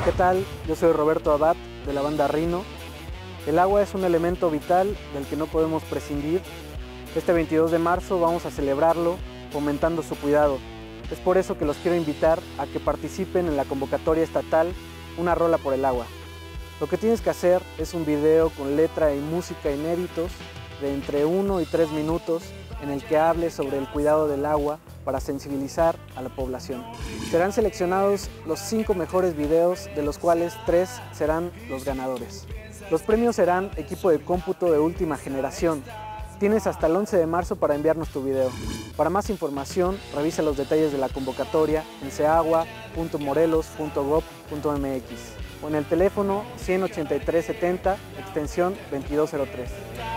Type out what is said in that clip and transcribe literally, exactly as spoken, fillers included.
¿Qué tal? Yo soy Roberto Abad, de la banda Rino. El agua es un elemento vital del que no podemos prescindir. Este veintidós de marzo vamos a celebrarlo fomentando su cuidado. Es por eso que los quiero invitar a que participen en la convocatoria estatal Una Rola por el Agua. Lo que tienes que hacer es un video con letra y música inéditos de entre uno y tres minutos en el que hables sobre el cuidado del agua para sensibilizar a la población. Serán seleccionados los cinco mejores videos, de los cuales tres serán los ganadores. Los premios serán equipo de cómputo de última generación. Tienes hasta el once de marzo para enviarnos tu video. Para más información, revisa los detalles de la convocatoria en ceagua punto morelos punto gob punto mx o en el teléfono ciento ochenta y tres setenta, extensión veintidós cero tres.